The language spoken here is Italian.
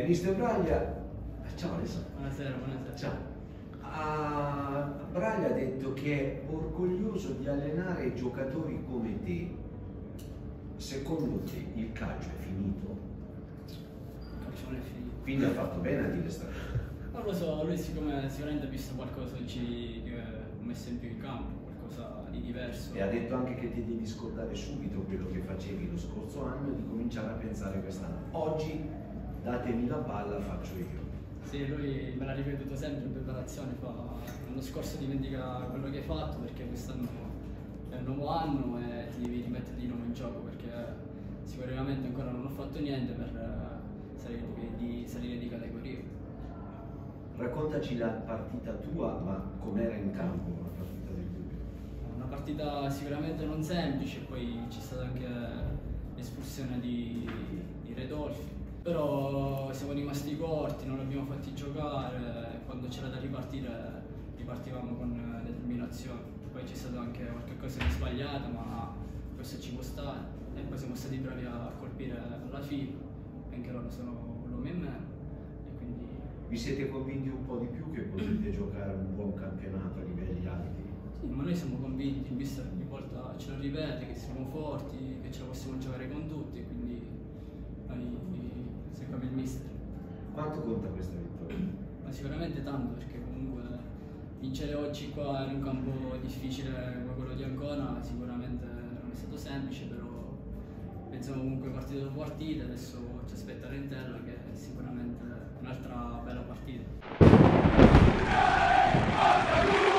mister Braglia, ciao Alessandro. Buonasera, buonasera. Ciao. Braglia ha detto che è orgoglioso di allenare giocatori come te. Secondo te il calcio è finito? Il calcio non è finito. Quindi ha fatto bene a dire questa cosa. Non lo so, lui sicuramente ha visto qualcosa che ho messo in più in campo, qualcosa di diverso. E ha detto anche che ti devi scordare subito quello che facevi lo scorso anno e di cominciare a pensare quest'anno. Oggi datemi la palla, faccio io. Sì, lui me l'ha ripetuto sempre in preparazione, l'anno scorso dimentica quello che hai fatto perché quest'anno è un nuovo anno e ti devi rimettere di nuovo in gioco perché sicuramente ancora non ho fatto niente per salire di categoria. Raccontaci la partita tua, ma com'era in campo la partita del Dubbio? Una partita sicuramente non semplice, poi c'è stata anche l'espulsione di Redolfi, però siamo rimasti corti, non l'abbiamo fatti giocare, quando c'era da ripartire ripartivamo con determinazione, poi c'è stato anche qualche cosa di sbagliata ma questo ci può stare e poi siamo stati bravi a colpire alla fine, anche loro sono l'uomo in meno e quindi... Vi siete convinti un po' di più che potete giocare un buon campionato a livelli alti? Sì, ma noi siamo convinti, il mister ogni volta ce lo ripete, che siamo forti, che ce la possiamo giocare con tutti, quindi noi seguiamo il mister. Quanto conta questa vittoria? Ma sicuramente tanto, perché comunque vincere oggi qua in un campo difficile come quello di Ancona sicuramente non è stato semplice, però pensiamo comunque partita dopo partita, adesso ci aspetta l'Entella che è sicuramente un'altra bella partita.